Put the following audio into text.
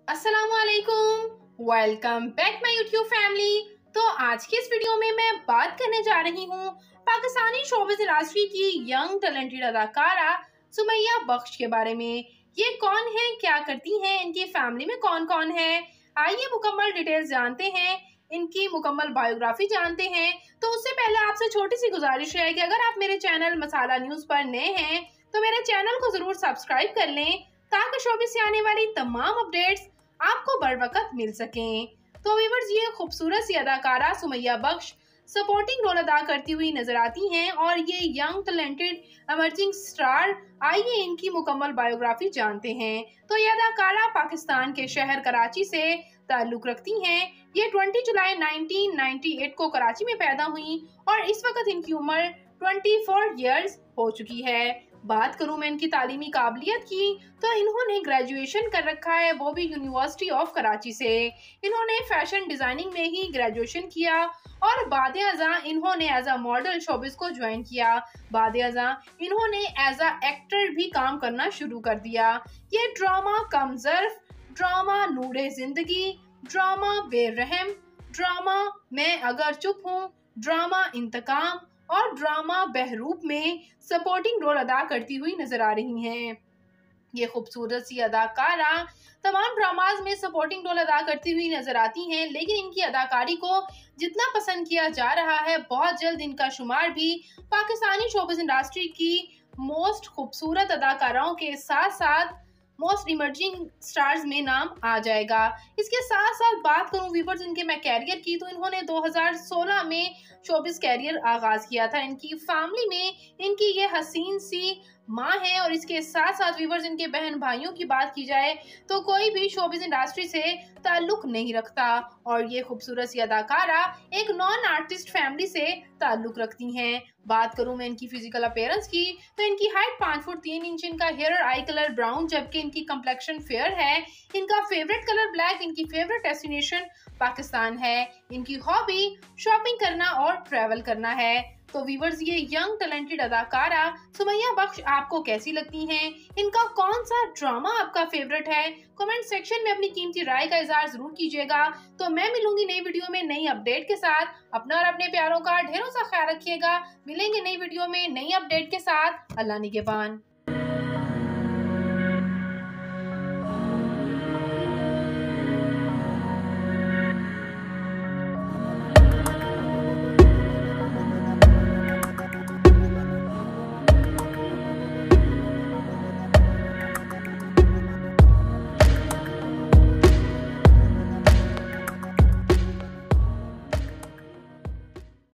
अस्सलामुअलैकुम, welcome back my YouTube family. तो आज की इस वीडियो में मैं बात करने जा रही हूँ पाकिस्तानी शोबिज़ इंडस्ट्री की यंग टैलेंटेड अदाकारा सुमैया बख्श के बारे में। ये कौन है, क्या करती हैं, इनकी फैमिली में कौन कौन है, आइए मुकम्मल डिटेल्स जानते हैं, इनकी मुकम्मल बायोग्राफी जानते हैं। तो उससे पहले आपसे छोटी सी गुजारिश है कि अगर आप मेरे चैनल मसाला न्यूज़ पर नए हैं तो मेरे चैनल को ज़रूर सब्सक्राइब कर लें ताकि शोबिज़ से आने वाली तमाम अपडेट्स आपको बर वक्त मिल सकें। तो व्यूअर्स, ये खूबसूरत सी अदाकारा सुमैया बख्श सपोर्टिंग रोल अदा करती हुई नजर आती हैं और ये यंग टैलेंटेड एमर्जिंग स्टार। आइए इनकी मुकम्मल बायोग्राफी जानते हैं। तो ये अदाकारा पाकिस्तान के शहर कराची से ताल्लुक रखती हैं। ये 20 जुलाई 1998 को कराची में पैदा हुई और इस वक्त इनकी उम्र 24 ईयर्स हो चुकी है। बात करूं मैं इनकी तालीमी काबिलियत की तो इन्होंने ग्रेजुएशन कर रखा है, वो भी यूनिवर्सिटी ऑफ कराची से। इन्होंने फैशन डिजाइनिंग में ही ग्रेजुएशन किया और बाद अज़ा इन्होंने एज अ मॉडल शोबिस को ज्वाइन किया। बाद अज़ा इन्होंने एज अ एक्टर भी काम करना शुरू कर दिया। ये ड्रामा कम ज़र्फ, ड्रामा नूरे जिंदगी, ड्रामा बेरहम, ड्रामा मैं अगर चुप हूँ, ड्रामा इंतकाम और ड्रामा बहरूप में सपोर्टिंग रोल अदा करती हुई नजर आ रही हैं। ये खूबसूरत सी अदाकारा तमाम ड्रामाज में सपोर्टिंग रोल अदा करती हुई नजर आती हैं, लेकिन इनकी अदाकारी को जितना पसंद किया जा रहा है, बहुत जल्द इनका शुमार भी पाकिस्तानी शोबिज़ इंडस्ट्री की मोस्ट खूबसूरत अदाकाराओं के साथ साथ मोस्ट इमर्जिंग स्टार्स में नाम आ जाएगा। इसके साथ साथ बात करूं व्यूअर्स इनके मैं कैरियर की, तो इन्होंने 2016 में शोबिज़ कैरियर आगाज किया था। इनकी फैमिली में इनकी ये हसीन सी माँ है और इसके साथ साथ व्यूअर्स इनके बहन भाइयों की बात की जाए तो कोई भी शोबिज़ इंडस्ट्री से ताल्लुक नहीं रखता और ये खूबसूरत सी अदाकारा एक नॉन आर्टिस्ट फैमिली से ताल्लुक रखती हैं। बात करूं मैं इनकी फिजिकल अपीयरेंस की तो इनकी हाइट 5 फुट 3 इंच, इनका हेयर और आई कलर ब्राउन जबकि इनकी कम्प्लेक्शन फेयर है। इनका फेवरेट कलर ब्लैक, इनकी फेवरेट डेस्टिनेशन पाकिस्तान है। इनकी हॉबी शॉपिंग करना और ट्रैवल करना है। तो व्यूअर्स, ये यंग टैलेंटेड अदाकारा सुमैया बख्श आपको कैसी लगती हैं? इनका कौन सा ड्रामा आपका फेवरेट है? कमेंट सेक्शन में अपनी कीमती राय का इजहार जरूर कीजिएगा। तो मैं मिलूंगी नई वीडियो में नई अपडेट के साथ। अपना और अपने प्यारों का ढेरों सा ख्याल रखिएगा। मिलेंगे नई वीडियो में नई अपडेट के साथ। अल्लाह निगहबान।